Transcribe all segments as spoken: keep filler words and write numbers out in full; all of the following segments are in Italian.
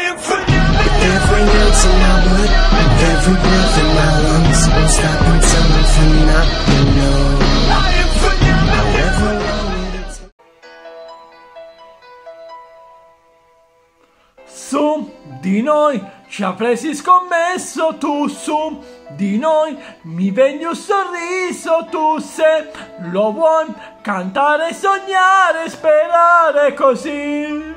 Every ounce of my blood, every breath in my lungs won't stop until I'm free, not you know. However long it takes. Su di noi ci avresti scommesso, tu su di noi mi vendi un sorriso, tu se lo vuoi cantare, sognare, sperare così.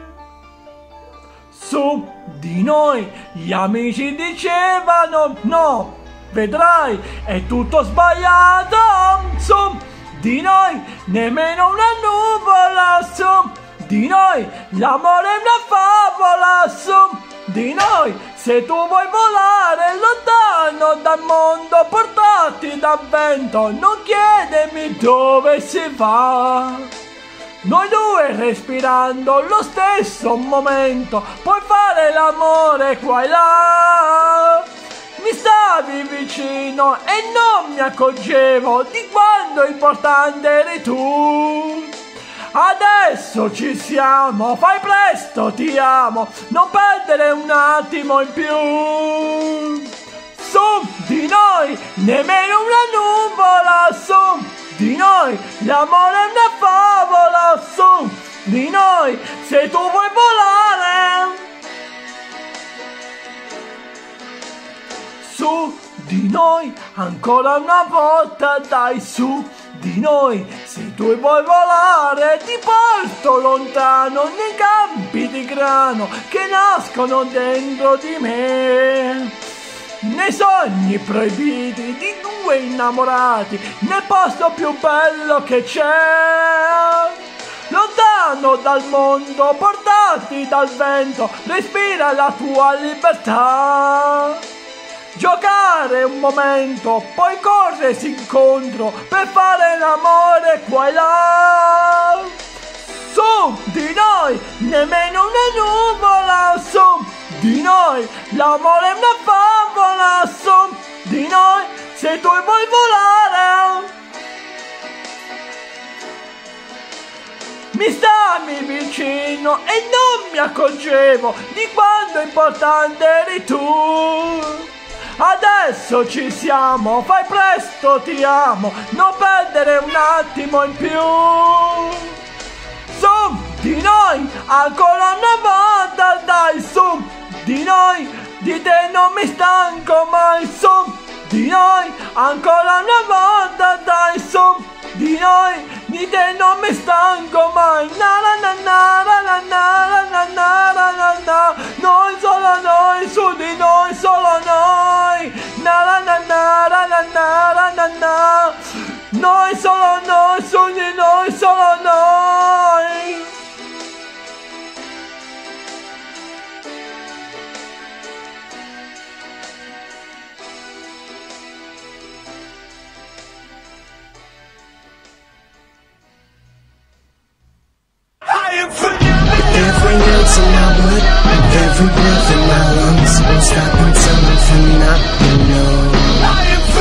Su di noi gli amici dicevano no, vedrai è tutto sbagliato. Su di noi nemmeno una nuvola, su di noi l'amore è una favola, su di noi se tu vuoi volare lontano dal mondo, portati dal vento, non chiedermi dove si va. Noi due respirando lo stesso momento, puoi fare l'amore qua e là. Mi stavi vicino e non mi accorgevo di quando importante eri tu. Adesso ci siamo, fai presto, ti amo, non perdere un attimo in più. Su di noi nemmeno una nuvola, su di noi l'amore è una favola, su di noi se tu vuoi volare. Su di noi ancora una volta, dai, su di noi se tu vuoi volare, ti porto lontano nei campi di grano che nascono dentro di me. Nei sogni proibiti di due innamorati, nel posto più bello che c'è. Lontano dal mondo, portati dal vento, respira la tua libertà. Giocare un momento, poi corrersi incontro per fare l'amore qua e là. Su di noi nemmeno una nuvola, su di noi l'amore è una favola, su di noi se tu vuoi volare. Mi stavi vicino e non mi accorgevo di quanto importante eri tu. Adesso ci siamo, fai presto, ti amo, non perdere un attimo in più. Su di noi ancora una volta, dai, su di noi, di te non mi stanco mai, su di noi ancora una volta, dai, su di noi, di te non mi stanco mai. Na na na na na na na na na na na. Noi solo noi, su di noi solo noi. Na na na na na na na na na. Noi solo noi, su di noi solo noi. Every ounce of my blood, every breath in my lungs won't stop until I'm free, not you know.